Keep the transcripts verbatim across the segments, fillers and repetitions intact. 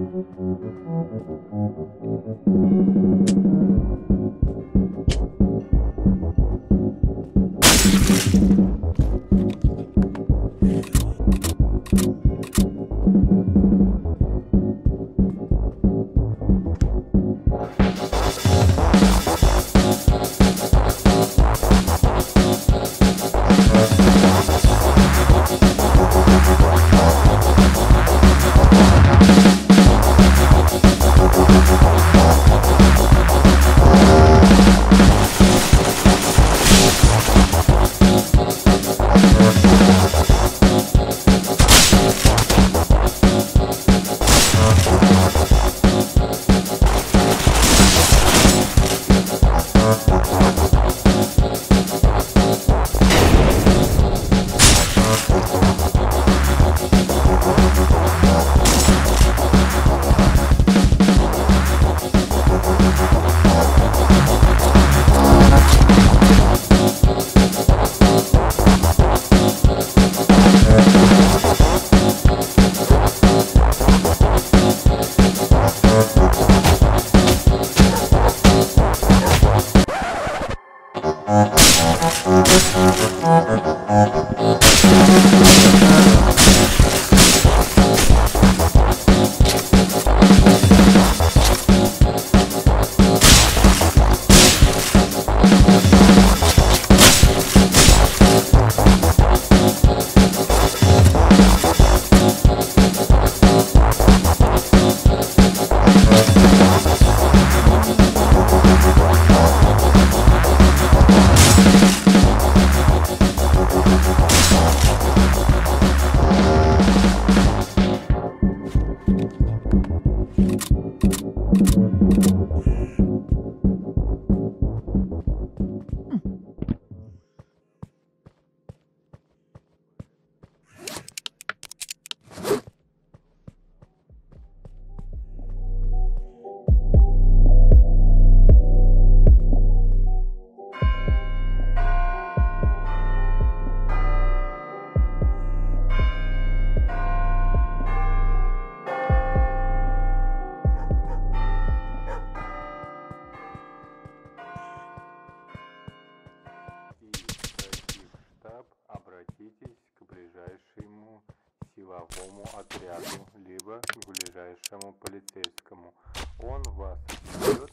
силовому отряду, либо к ближайшему полицейскому. Он вас отведет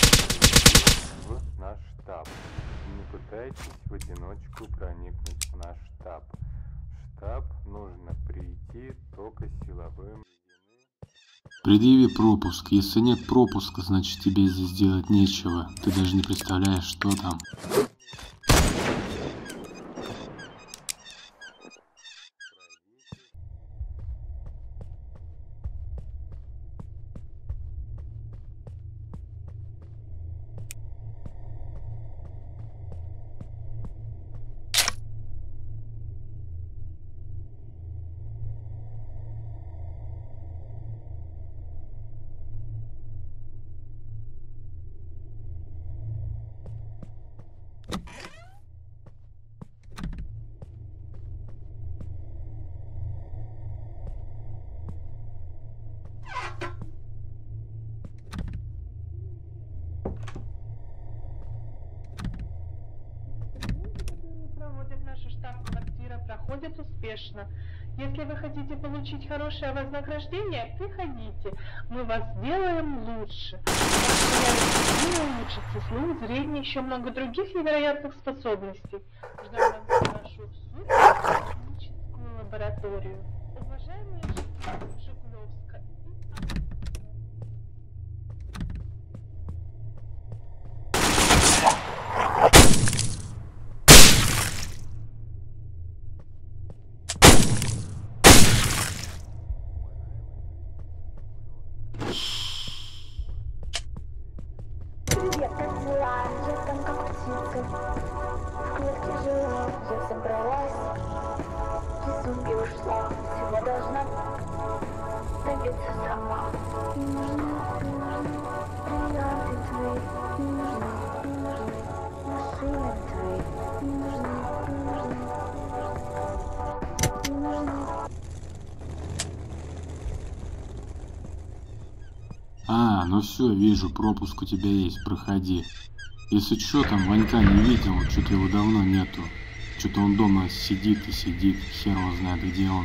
в наш штаб. Не пытайтесь в одиночку проникнуть в наш штаб. В штаб нужно прийти только силовым. Предъяви пропуск. Если нет пропуска, значит тебе здесь делать нечего. Ты даже не представляешь, что там. Наша штаб-квартира проходит успешно. Если вы хотите получить хорошее вознаграждение, приходите. Мы вас сделаем лучше. Ваше улучшится слух, зрение, еще много других невероятных способностей. Ждем вас в нашу суперклиническую лабораторию. Уважаемые жители Жигулевска. Я так была, я там как птица. В клетке жила, я собралась. Из сумки ушла, всего должна добиться сама. Не нужны, не нужны бриллианты твои. Не нужны, не нужны машины твои. Не нужны, не нужны, не нужны. А, ну все, вижу, пропуск у тебя есть, проходи. Если что, там Ванька не видел, что-то его давно нету. Что-то он дома сидит и сидит, хер его знает, где он.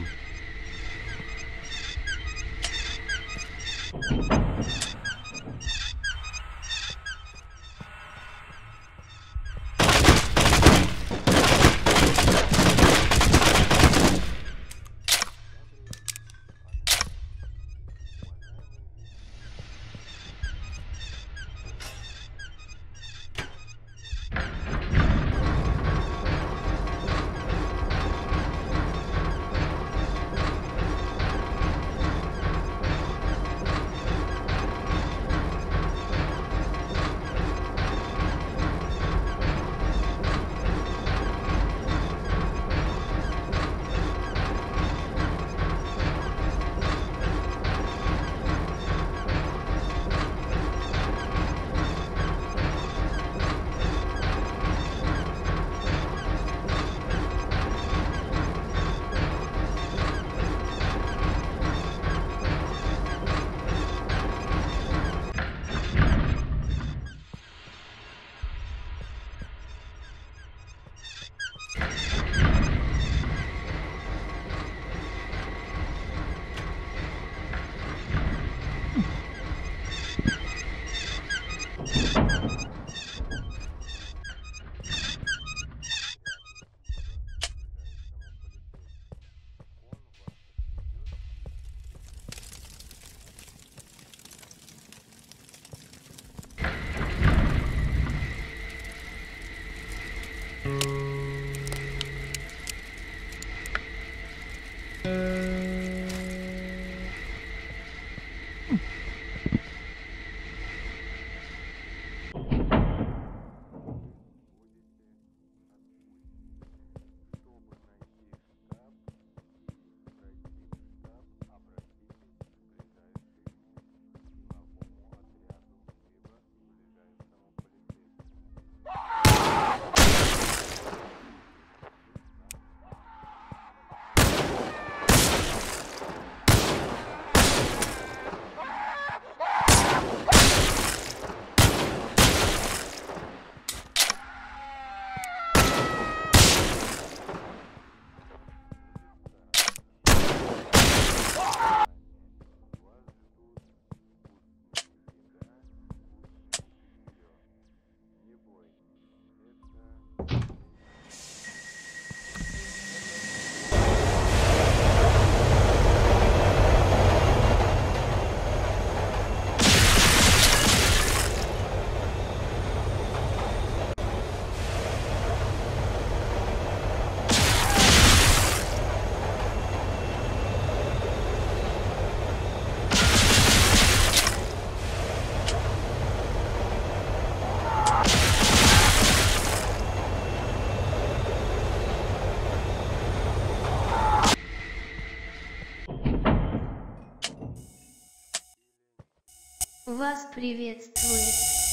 Вас приветствует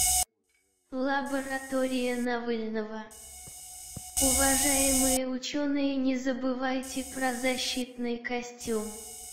лаборатория Навэльного. Уважаемые ученые, не забывайте про защитный костюм.